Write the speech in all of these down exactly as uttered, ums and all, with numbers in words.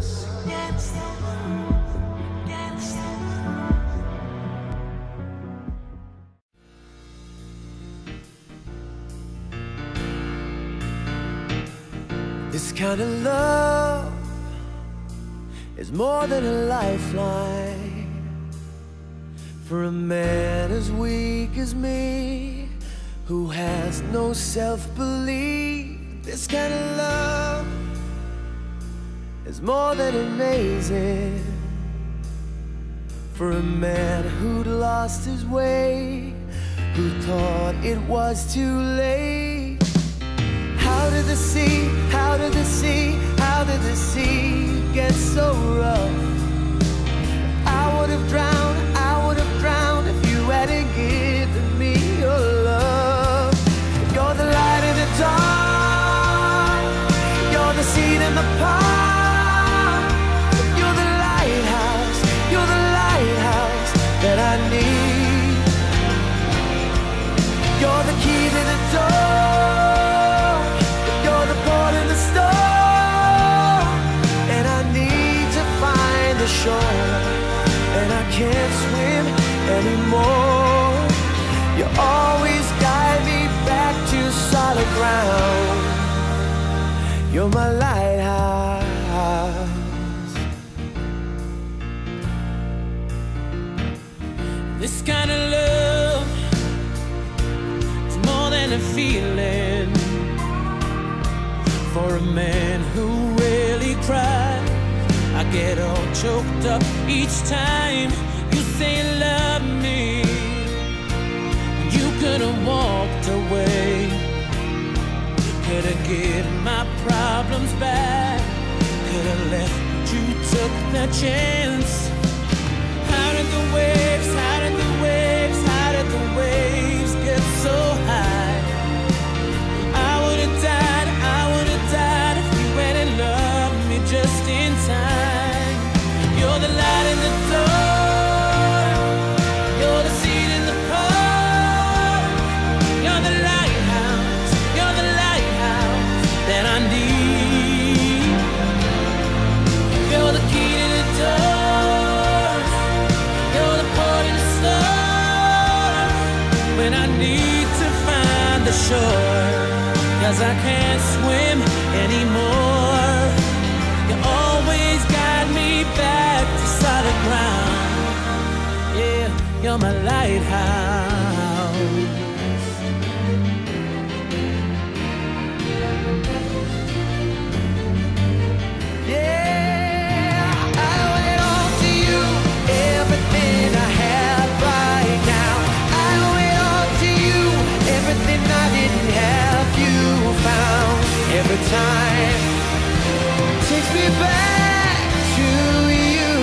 us against the world, against the world. This kind of love is more than a lifeline for a man as weak as me, who has no self-belief. This kind of love is more than amazing for a man who'd lost his way, who thought it was too late. How did the sea, how did the sea, how did the sea get so rough? I would have drowned, I would have drowned if you hadn't given me your love. You're the light in the dark, you're the seed in the pot, you're the lighthouse, you're the lighthouse that I need. You're the key to the door, you're the port in the storm, and I need to find the shore, and I can't swim anymore. You always guide me back to solid ground. You're my lighthouse. This kind of love is more than a feeling for a man who really cries. I get all choked up each time you say you love me. You could have walked away, could have given my problems back, could have left, but you took the chance. How did the waves, how did the waves, how did the waves get so high? I would have died, I would have died if you hadn't loved me just in time. You're the light in the door, you're the seed in the pot, you're the lighthouse, you're the lighthouse that I need. You're the key to the door, you're the port in the storm, when I need to find the shore, 'cause I can't swim anymore. You always guide me back to solid ground. Yeah, you're my lighthouse. Yeah, I wait on to you, everything I have right now. I wait on to you, everything I didn't have, you found. Every time takes me back to you.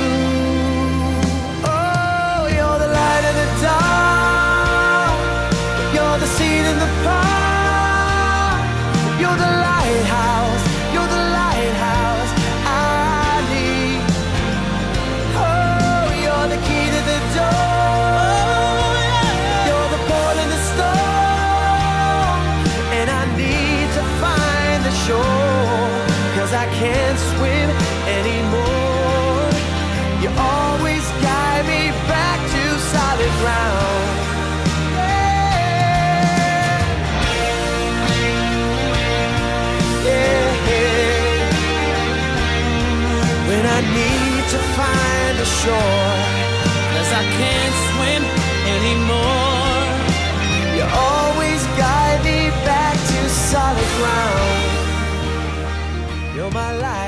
Oh, you're the light in the dark, you're the seed in the pot, you're the lighthouse, you're the lighthouse I need. Oh, you're the key to the door, you're the port in the storm, and I need to find the shore, 'cause I can't swim anymore. You always guide me back to solid ground. Yeah, yeah, yeah. When I need to find the shore, 'cause I can't swim anymore. You always guide me back to solid ground. You're my life.